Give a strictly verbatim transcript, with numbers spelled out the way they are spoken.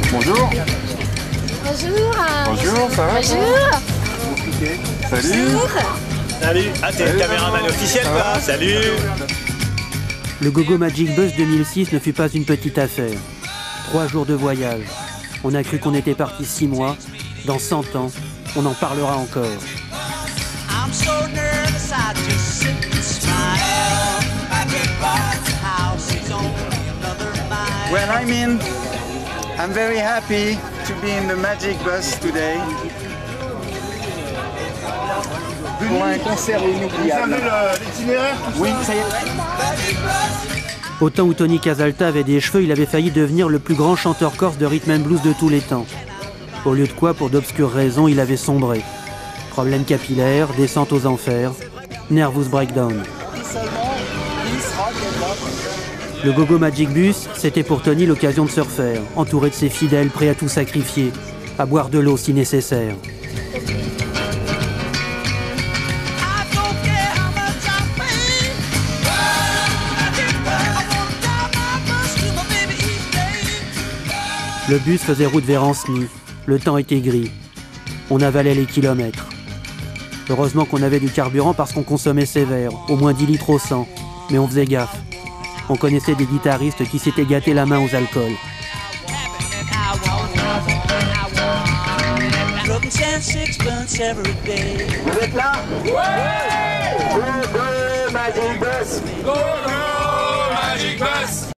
Bonjour. Bonjour. Bonjour, ça va? Bonjour. Salut. Salut. Ah, t'es le caméraman officiel, quoi. Salut. Le Gogo Magic Bus deux mille six ne fut pas une petite affaire. Trois jours de voyage. On a cru qu'on était parti six mois. Dans cent ans, on en parlera encore. Well, I mean, I'm very happy to be in the Magic Bus today. Pour un concert inoubliable. Oui, ça y est. Au temps où Tony Casalta avait des cheveux, il avait failli devenir le plus grand chanteur corse de rhythm and blues de tous les temps. Au lieu de quoi, pour d'obscures raisons, il avait sombré. Problèmes capillaires, descente aux enfers, nervous breakdown. Le Gogo Magic Bus, c'était pour Tony l'occasion de se refaire, entouré de ses fidèles, prêts à tout sacrifier, à boire de l'eau si nécessaire. Le bus faisait route vers Ancenis. Le temps était gris. On avalait les kilomètres. Heureusement qu'on avait du carburant parce qu'on consommait sévère, au moins dix litres au cent. Mais on faisait gaffe. On connaissait des guitaristes qui s'étaient gâtés la main aux alcools. Vous êtes là? Ouais! Go, go, Magic Bus! Go, go, Magic Bus!